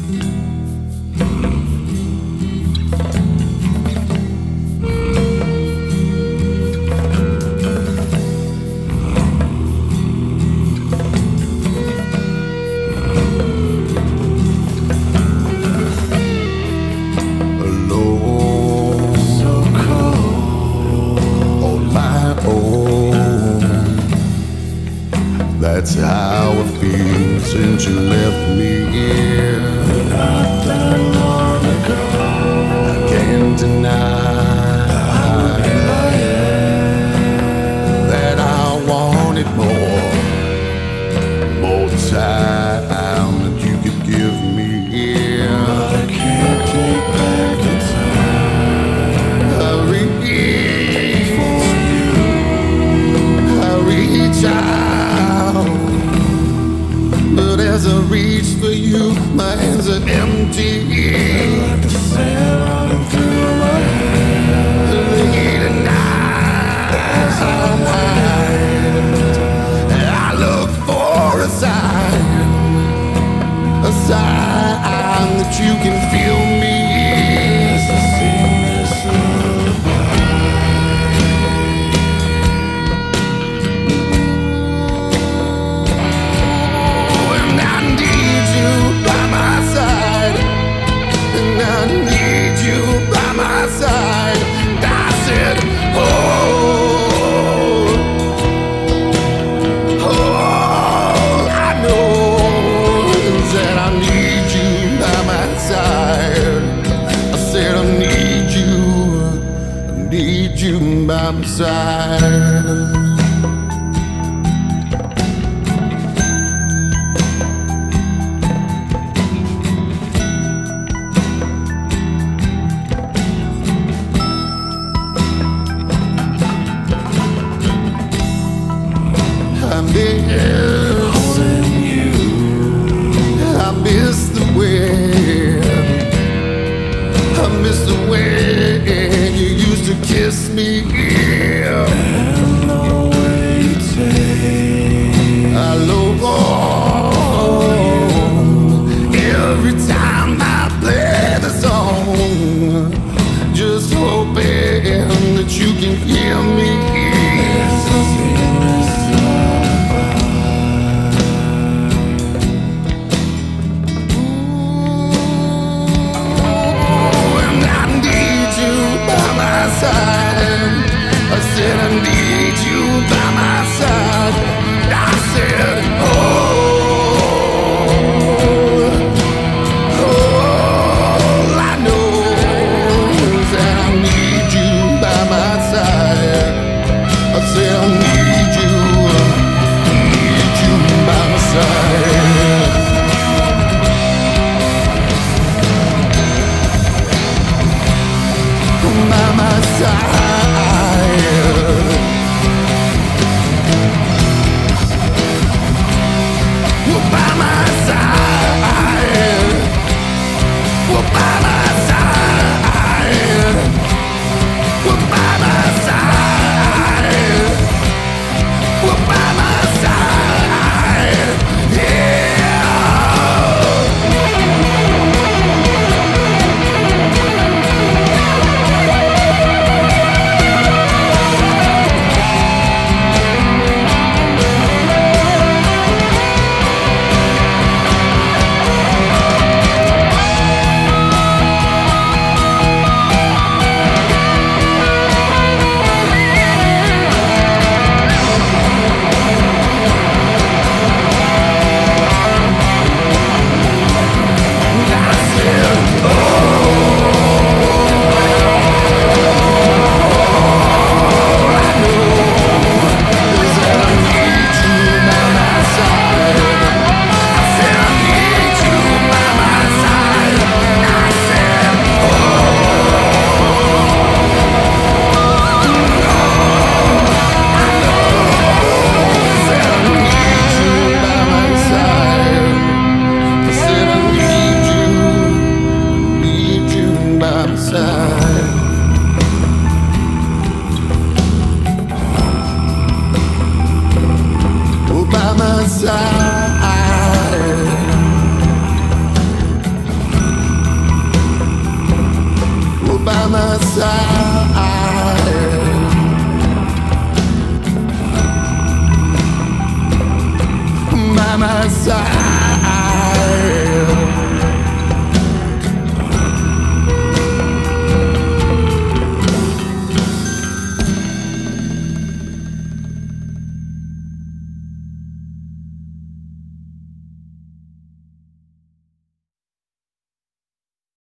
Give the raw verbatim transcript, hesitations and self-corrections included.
That's how it feels since you left me here. Not that long ago. I can't deny that I wanted more, more time that you could give me here. But I can't take back the time. I reach for you. I reach out. But as I reach for you, my hands are empty. Like the sand running through my head. Late at night, I look for a sign, a sign that you can feel me. As I sing this by my side. I miss you. I miss the way. I miss the way you used to kiss me. And the way you take. I love every time I play the song, just hoping that you can hear me. I said I need side.